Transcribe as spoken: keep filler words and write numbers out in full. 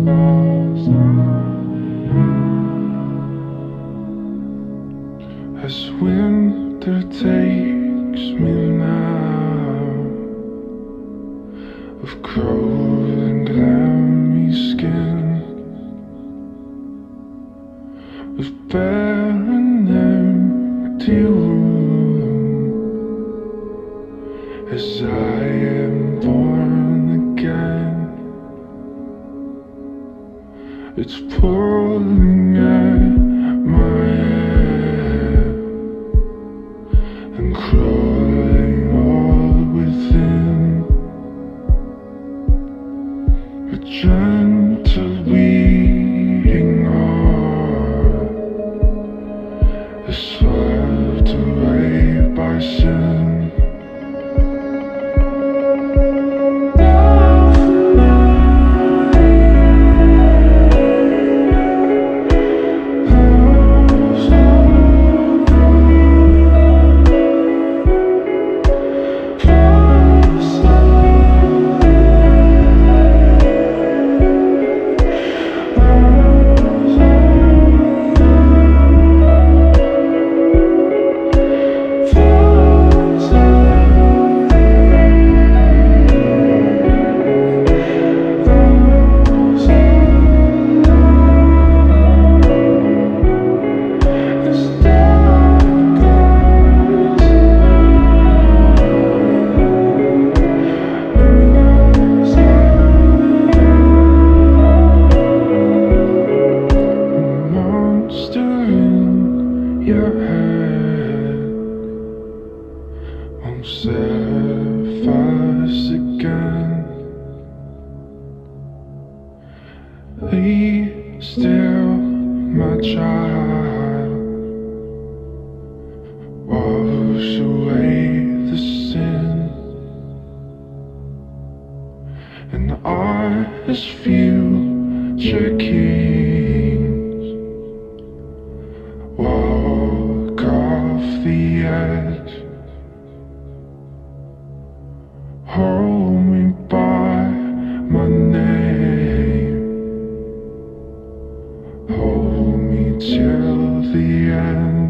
As winter takes me now, of cold and clammy skin, with bare and empty room, as I am born again. It's pulling at my head and crawling all within, a gentle beating heart is swept away by sin. Your head won't surface again. Be still, my child, wash away the sin, and our as future kings walk off the edge. Hold me by my name, hold me till the end.